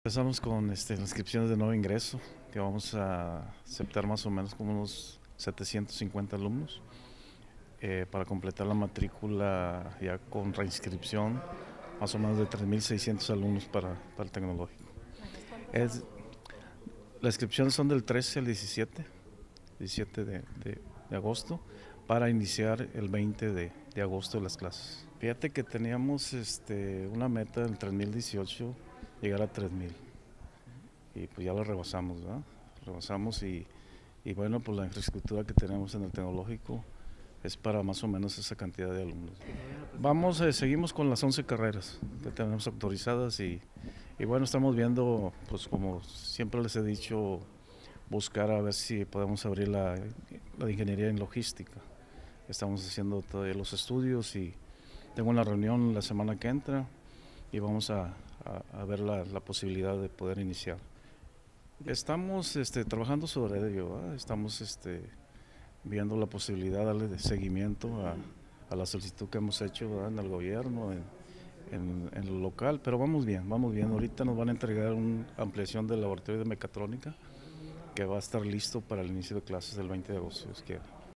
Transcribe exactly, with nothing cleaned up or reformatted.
Empezamos con este, las inscripciones de nuevo ingreso, que vamos a aceptar más o menos como unos setecientos cincuenta alumnos eh, para completar la matrícula ya con reinscripción, más o menos de tres mil seiscientos alumnos para, para el tecnológico. Es, las inscripciones son del trece al diecisiete, diecisiete de, de, de agosto, para iniciar el veinte de, de agosto las clases. Fíjate que teníamos este, una meta en tres mil dieciocho, llegar a tres mil. Y pues ya lo rebasamos, ¿verdad? Rebasamos y, y bueno, pues la infraestructura que tenemos en el tecnológico es para más o menos esa cantidad de alumnos. Vamos, eh, seguimos con las once carreras que tenemos autorizadas y, y bueno, estamos viendo, pues como siempre les he dicho, buscar a ver si podemos abrir la, la ingeniería en logística. Estamos haciendo todavía los estudios y tengo una reunión la semana que entra y vamos a, a, a ver la, la posibilidad de poder iniciar. Estamos este, trabajando sobre ello, ¿verdad? Estamos este, viendo la posibilidad de darle de seguimiento a, a la solicitud que hemos hecho, ¿verdad?, en el gobierno, en, en, en lo local, pero vamos bien, vamos bien. Ahorita nos van a entregar una ampliación del laboratorio de mecatrónica que va a estar listo para el inicio de clases del veinte de agosto, si Dios quiere.